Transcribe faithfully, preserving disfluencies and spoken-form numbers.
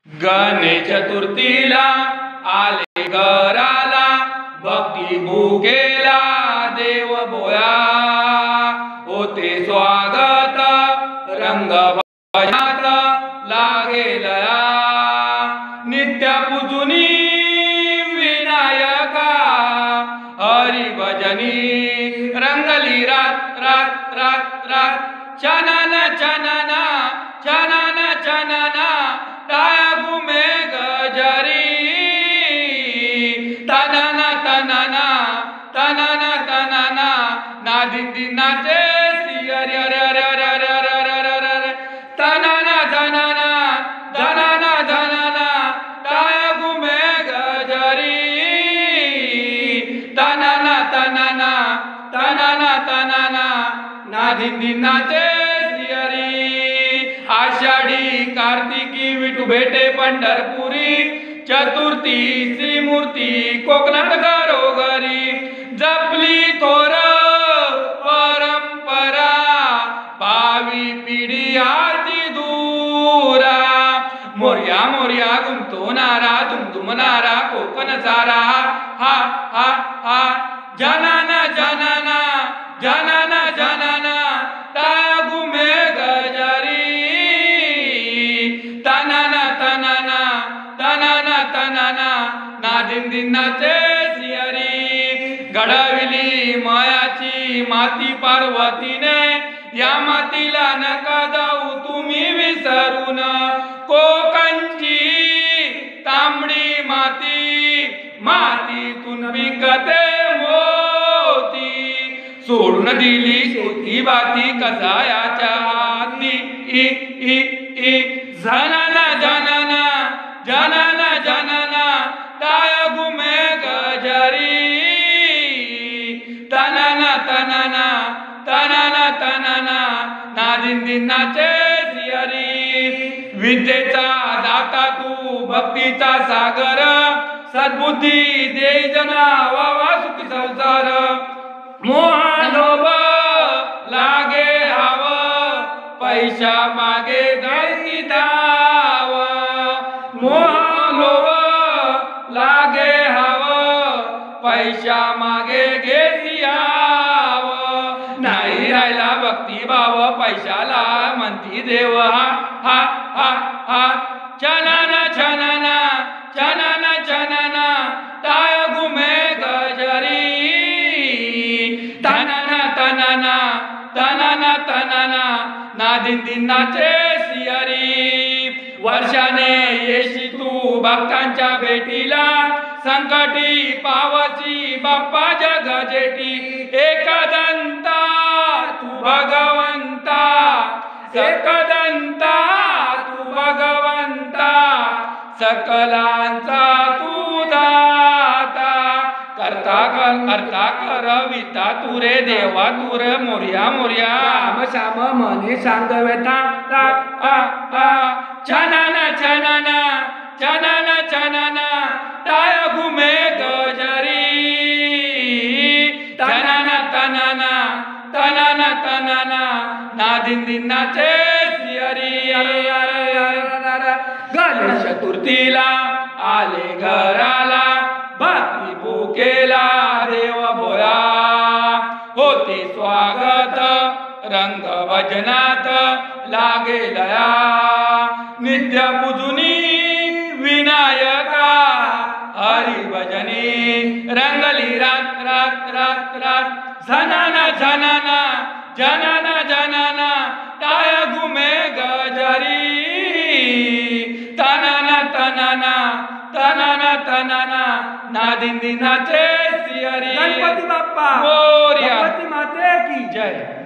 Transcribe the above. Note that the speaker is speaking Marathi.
गणेश चतुर्थीला आले घराला, भक्ती भुकेला देव बोया, होते स्वागत रंग भजनात लागेलया, नित्य पूजुनी विनायका हरी भजनी रंगली रात रात रात रात, चनना चनना चनना चनना टाया घुमे गजरी, तनना तनना तनना तनना ना दिंदी नाचे अरे अरे अरे अरे अरे अरे अरे अरे अरे, तनना तनना तनना तनना टाया घुमे गजरी, तनना तनना तनना तनना ना दिंदी नाचे आषाढी कार्तिकी विठू भेटे पंढरपुरी, चतुर्थी श्रीमूर्ती कोकणात घरोघरी, जपली थोर परंपरा भावी पिढी आती दूरा, मोर्या मोर्या गुंतवणारा दुमदुमणारा कोकण सारा, हा हा हा जनाना जनाना जनाना जनाना टाया घुमे गजरी, तनना तनना तनना तनना ना दिंदी नाचे सियरी, घडविली मायाची माती पार्वतीने, या मातीला नका जाऊ तुम्ही विसरून, कोकणची तांबडी माती मातीतून पिकते मोती, सोडून दिली शेती बाती कसायाच्या हाती, इ इ इ जनाना जनाना जनाना जनाना टाया घुमे गजरी, तनना तनना तनना तनना ना दिंदी नाचे सियरी, विद्येचा दाता तू भक्तीचा सागर, सद्बुद्धी दे जना वावा सुखी संसार, मोह लागे हाव पैशा मागे दैनी धाव, मोह लागे हाव पैशा मागे घेती हाव, नाही राहिला भक्ती भाव पैशाला म्हणती देव, हा हा हा हा चनना चनना चनना चनना टाया घुमे गजरी, तनना तनना तनना तनना ना दिंदी नाचे सियरी, वर्षाने येशी तू भक्तांच्या भेटीला, संकटी पावची बाप्पा जग जेठी, एकदंता तू भगवंता एकदंता तू भगवंता, सकलांचा तू दाता, करता करता करविता तू रे देवा तू रे, मोर्या मोर्या राम श्याम मने सांग व्यथा, आ आ चनना चनना चनना चनना टाया घुमे गजरी, तनना तनना तनना तनना ना दिंदी नाचे सियरी, अरे अरे अरे गणेश चतुर्थीला आले घराला, भक्ती भुकेला देव बोया, होते स्वागत रंग भजनात लागेलया, नित्य पूजुनी विनायका हरी भजनी रंगली रात रात रात रात, जनाना जनाना जनाना जनाना टाया घुमे गजरी, तनना तनना तनना तनना ना दिंदी नाचे सियरी, गणपती बाप्पा मोरया, गणपती माते की जय।